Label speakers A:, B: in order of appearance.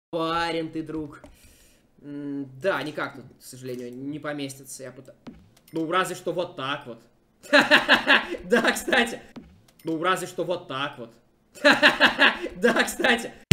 A: Парень ты, друг. Да, никак тут, к сожалению, не поместится. Я пытаюсь. Ну, разве что вот так вот. Да, кстати. Ну, разве что вот так вот. Да, кстати.